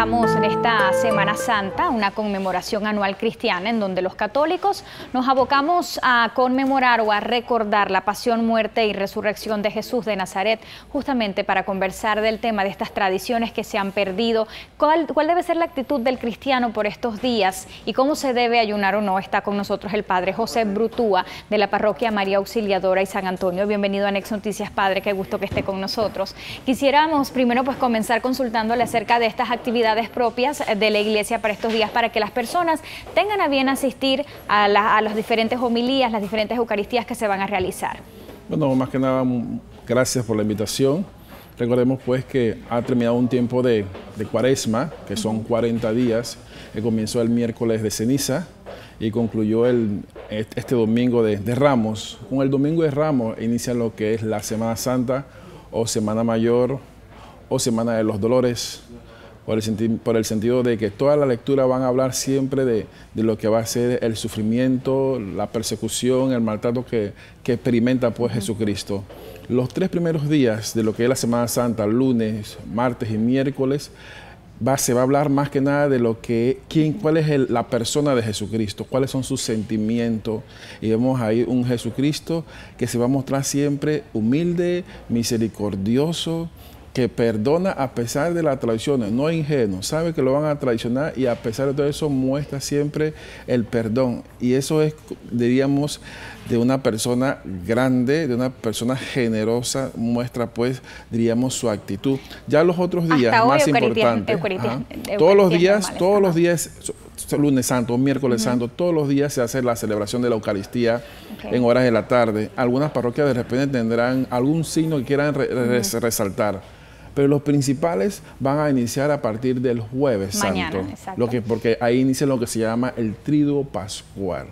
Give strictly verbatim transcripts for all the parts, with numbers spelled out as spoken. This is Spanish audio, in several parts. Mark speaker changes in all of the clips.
Speaker 1: Estamos en esta Semana Santa, una conmemoración anual cristiana en donde los católicos nos abocamos a conmemorar o a recordar la pasión, muerte y resurrección de Jesús de Nazaret, justamente para conversar del tema de estas tradiciones que se han perdido, cuál, cuál debe ser la actitud del cristiano por estos días y cómo se debe ayunar o no. Está con nosotros el Padre José Brutúa de la Parroquia María Auxiliadora y San Antonio. Bienvenido a Nexo Noticias, Padre, qué gusto que esté con nosotros. Quisiéramos primero pues comenzar consultándole acerca de estas actividades actividades propias de la iglesia para estos días, para que las personas tengan a bien asistir a, la, a las diferentes homilías, las diferentes eucaristías que se van a realizar. Bueno, más que nada, gracias por la invitación. Recordemos pues que ha terminado un tiempo de, de cuaresma, que son cuarenta días, que comenzó el miércoles de ceniza y concluyó el, este domingo de, de Ramos. Con el domingo de Ramos inicia lo que es la Semana Santa o Semana Mayor o Semana de los Dolores, Por el, por el sentido de que toda la lectura van a hablar siempre de, de lo que va a ser el sufrimiento, la persecución, el maltrato que, que experimenta pues uh-huh. Jesucristo. Los tres primeros días de lo que es la Semana Santa, lunes, martes y miércoles, va, se va a hablar más que nada de lo que, quién, cuál es el, la persona de Jesucristo, cuáles son sus sentimientos. Y vemos ahí un Jesucristo que se va a mostrar siempre humilde, misericordioso, que perdona a pesar de las traiciones, no es ingenuo, sabe que lo van a traicionar y a pesar de todo eso muestra siempre el perdón. Y eso es, diríamos, de una persona grande, de una persona generosa, muestra pues, diríamos, su actitud. Ya los otros días, Hasta más importantes, todos los días, todos los días, lunes santo, miércoles uh-huh. santo, todos los días se hace la celebración de la Eucaristía okay. en horas de la tarde. Algunas parroquias de repente tendrán algún signo que quieran re uh-huh. resaltar. Pero los principales van a iniciar a partir del jueves Mañana, santo, exacto. lo que, porque ahí inicia lo que se llama el Triduo Pascual.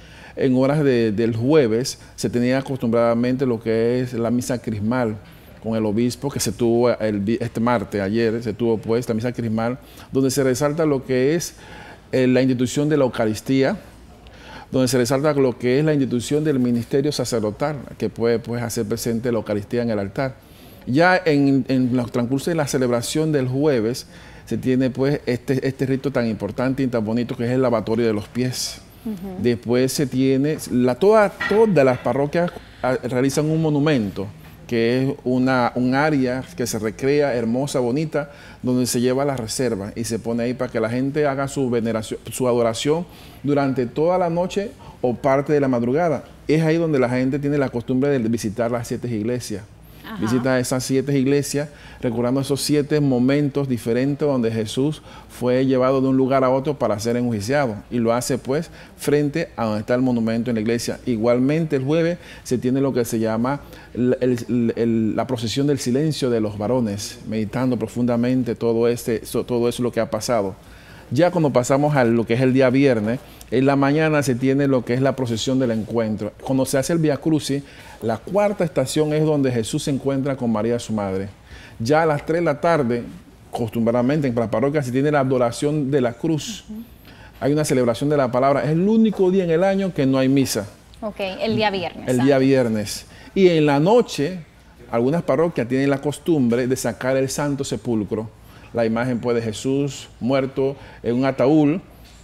Speaker 1: En horas de, del jueves se tenía acostumbradamente lo que es la misa crismal con el obispo, que se tuvo el, este martes, ayer, se tuvo pues la misa crismal, donde se resalta lo que es eh, la institución de la Eucaristía, donde se resalta lo que es la institución del ministerio sacerdotal, que puede pues, hacer presente la Eucaristía en el altar. Ya en, en el transcurso de la celebración del jueves se tiene pues este, este rito tan importante y tan bonito que es el lavatorio de los pies. Uh-huh. Después se tiene, la, toda, todas las parroquias realizan un monumento que es una, un área que se recrea hermosa, bonita, donde se lleva la reserva y se pone ahí para que la gente haga su veneración, su adoración durante toda la noche o parte de la madrugada. Es ahí donde la gente tiene la costumbre de visitar las siete iglesias. Ajá. Visita esas siete iglesias, recordando esos siete momentos diferentes donde Jesús fue llevado de un lugar a otro para ser enjuiciado. Y lo hace pues frente a donde está el monumento en la iglesia. Igualmente el jueves se tiene lo que se llama el, el, el, la procesión del silencio de los varones, meditando profundamente todo, este, todo eso lo que ha pasado. Ya cuando pasamos a lo que es el día viernes, en la mañana se tiene lo que es la procesión del encuentro. Cuando se hace el Vía Crucis, la cuarta estación es donde Jesús se encuentra con María, su madre. Ya a las tres de la tarde, acostumbradamente en la parroquia se tiene la adoración de la cruz. Uh-huh. Hay una celebración de la palabra. Es el único día en el año que no hay misa. Ok, el día viernes. El día viernes. Y en la noche, algunas parroquias tienen la costumbre de sacar el Santo Sepulcro. La imagen pues, de Jesús muerto en un ataúd,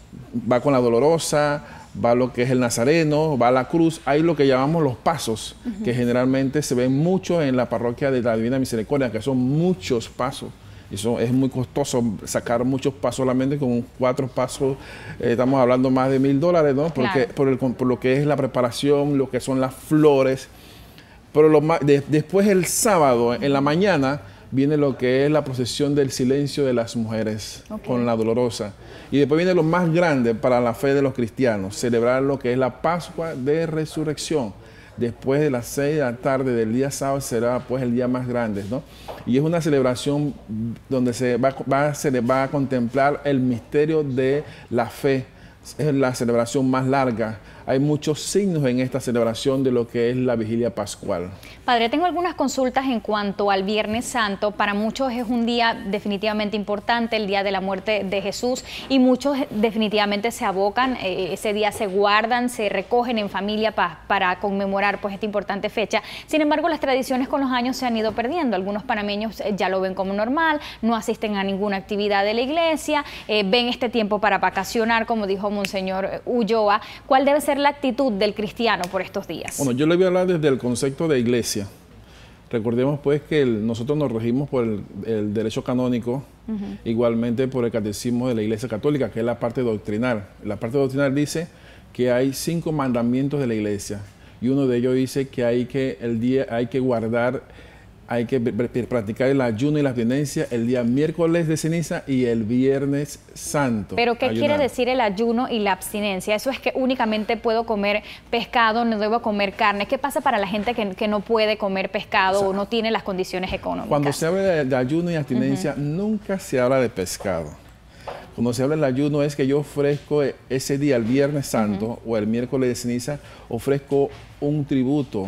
Speaker 1: va con la dolorosa, va lo que es el nazareno, va a la cruz. Hay lo que llamamos los pasos, uh-huh. que generalmente se ven mucho en la parroquia de la Divina Misericordia, que son muchos pasos. Eso es muy costoso sacar muchos pasos, solamente con cuatro pasos eh, estamos hablando más de mil dólares, ¿no? Porque, claro. por, el, por lo que es la preparación, lo que son las flores. Pero lo más, de, después el sábado, en la mañana, viene lo que es la procesión del silencio de las mujeres, okay. con la dolorosa. Y después viene lo más grande para la fe de los cristianos, celebrar lo que es la Pascua de Resurrección. Después de las seis de la tarde del día sábado será pues el día más grande, ¿no? Y es una celebración donde se va, va, se le va a contemplar el misterio de la fe. Es la celebración más larga.
Speaker 2: hay muchos signos en esta celebración de lo que es la vigilia pascual.
Speaker 1: Padre, tengo algunas consultas en cuanto al Viernes Santo. Para muchos es un día definitivamente importante, el día de la muerte de Jesús, y muchos definitivamente se abocan, eh, ese día se guardan, se recogen en familia pa, para conmemorar pues esta importante fecha. Sin embargo, las tradiciones con los años se han ido perdiendo. Algunos panameños ya lo ven como normal, no asisten a ninguna actividad de la iglesia, eh, ven este tiempo para vacacionar, como dijo Monseñor Ulloa. ¿Cuál debe ser la actitud del cristiano por estos días?
Speaker 2: Bueno, yo le voy a hablar desde el concepto de iglesia. Recordemos pues que el, nosotros nos regimos por el, el derecho canónico, uh-huh. igualmente por el catecismo de la Iglesia Católica, que es la parte doctrinal. La parte doctrinal dice que hay cinco mandamientos de la iglesia, y uno de ellos dice que hay que, el día, hay que guardar, hay que practicar el ayuno y la abstinencia el día miércoles de ceniza y el viernes santo.
Speaker 1: ¿Pero qué
Speaker 2: ayunar.
Speaker 1: quiere decir el ayuno y la abstinencia? Eso es que únicamente puedo comer pescado, no debo comer carne. ¿Qué pasa para la gente que, que no puede comer pescado, o, sea, o no tiene las condiciones económicas?
Speaker 2: Cuando se habla de, de ayuno y abstinencia, uh-huh. nunca se habla de pescado. Cuando se habla del ayuno es que yo ofrezco ese día, el viernes santo, uh-huh. o el miércoles de ceniza, ofrezco un tributo.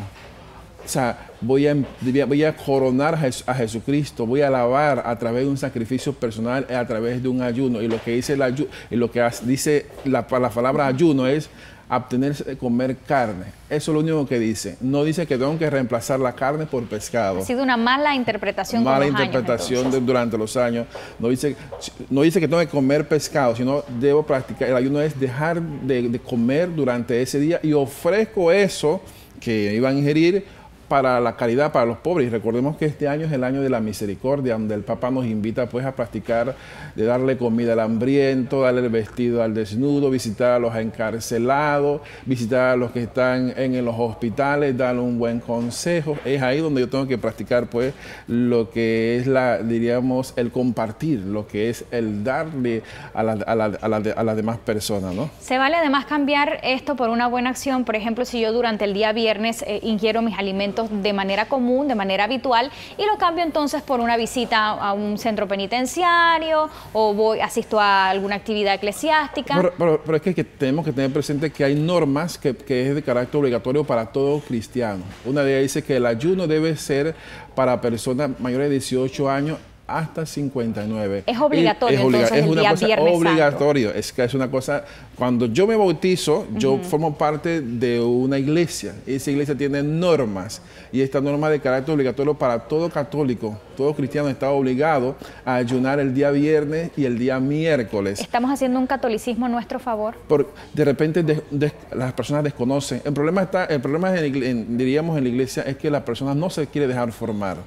Speaker 2: O sea, voy a, voy a coronar a Jesucristo, voy a alabar a través de un sacrificio personal, a través de un ayuno. Y lo que dice, el ayuno, y lo que dice la, la palabra ayuno es abstenerse de comer carne. Eso es lo único que dice. No dice que tengo que reemplazar la carne por pescado.
Speaker 1: Ha sido una mala interpretación
Speaker 2: Mala
Speaker 1: con los
Speaker 2: interpretación
Speaker 1: años,
Speaker 2: de, durante los años. No dice, no dice que tengo que comer pescado, sino debo practicar. El ayuno es dejar de, de comer durante ese día, y ofrezco eso que iban a ingerir para la caridad, para los pobres. Y recordemos que este año es el año de la misericordia, donde el Papa nos invita pues a practicar, de darle comida al hambriento, darle el vestido al desnudo, visitar a los encarcelados, visitar a los que están en los hospitales, darle un buen consejo. Es ahí donde yo tengo que practicar pues lo que es la, diríamos, el compartir, lo que es el darle a las a la, a la, a la demás personas, ¿no?
Speaker 1: Se vale además cambiar esto por una buena acción. Por ejemplo, si yo durante el día viernes eh, ingiero mis alimentos de manera común, de manera habitual, y lo cambio entonces por una visita a un centro penitenciario, o voy, asisto a alguna actividad eclesiástica.
Speaker 2: Pero, pero, pero es que, que tenemos que tener presente que hay normas que, que es de carácter obligatorio para todo cristiano. Una de ellas dice que el ayuno debe ser para personas mayores de dieciocho años hasta cincuenta y nueve.
Speaker 1: Es obligatorio,
Speaker 2: es, es
Speaker 1: entonces,
Speaker 2: es
Speaker 1: el
Speaker 2: una
Speaker 1: día
Speaker 2: cosa
Speaker 1: Viernes
Speaker 2: obligatorio.
Speaker 1: Santo.
Speaker 2: Es que es una cosa, cuando yo me bautizo, yo uh-huh. formo parte de una iglesia. Esa iglesia tiene normas, y esta norma de carácter obligatorio para todo católico, todo cristiano está obligado a ayunar el día viernes y el día miércoles.
Speaker 1: ¿Estamos haciendo un catolicismo a nuestro favor?
Speaker 2: Por, de repente de, de, las personas desconocen. El problema está, el problema en, en, diríamos en la iglesia es que la persona no se quiere dejar formar.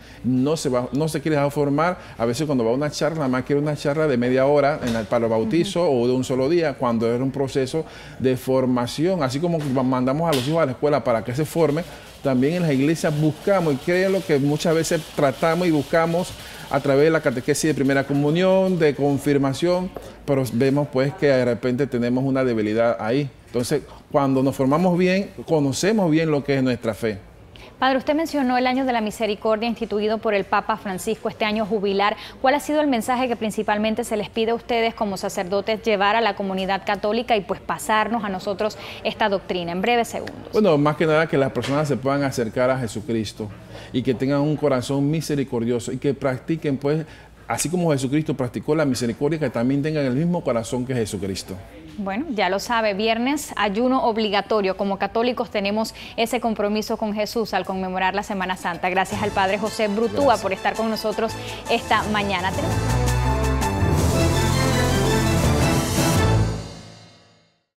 Speaker 2: No se, va, no se quiere dejar formar. A veces cuando va a una charla, nada más quiere una charla de media hora en el, para el bautizo, uh-huh. o de un solo día, cuando era un proceso de formación. Así como mandamos a los hijos a la escuela para que se formen, también en las iglesias buscamos, y créanlo que muchas veces tratamos y buscamos a través de la catequesis de primera comunión, de confirmación, pero vemos pues que de repente tenemos una debilidad ahí. Entonces, cuando nos formamos bien, conocemos bien lo que es nuestra fe.
Speaker 1: Padre, usted mencionó el Año de la Misericordia instituido por el Papa Francisco, este año jubilar. ¿Cuál ha sido el mensaje que principalmente se les pide a ustedes como sacerdotes llevar a la comunidad católica y pues pasarnos a nosotros esta doctrina? En breves segundos.
Speaker 2: Bueno, más que nada que las personas se puedan acercar a Jesucristo y que tengan un corazón misericordioso y que practiquen pues, así como Jesucristo practicó la misericordia, que también tengan el mismo corazón que Jesucristo.
Speaker 1: Bueno, ya lo sabe, viernes, ayuno obligatorio. Como católicos tenemos ese compromiso con Jesús al conmemorar la Semana Santa. Gracias al Padre José Brutúa Gracias. por estar con nosotros esta mañana.